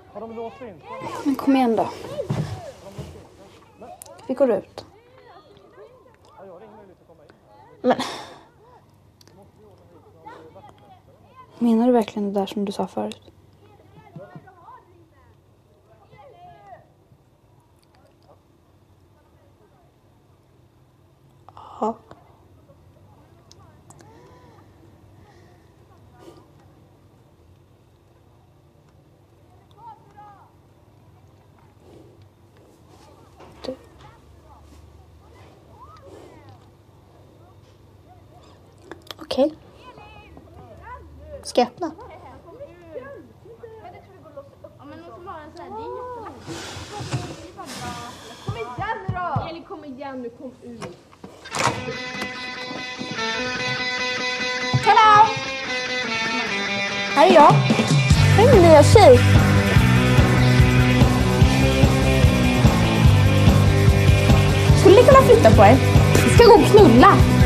Men kom igen då. Vi går ut. Men... Menar du verkligen det där som du sa förut? Ja. Du. Okej. Ska jag öppna? Kom igen nu då! Eli, kom igen nu, kom ut. Hallå! Här är jag. Här är min nya tjej. Skulle ni kunna flytta på er? Vi ska gå och knulla.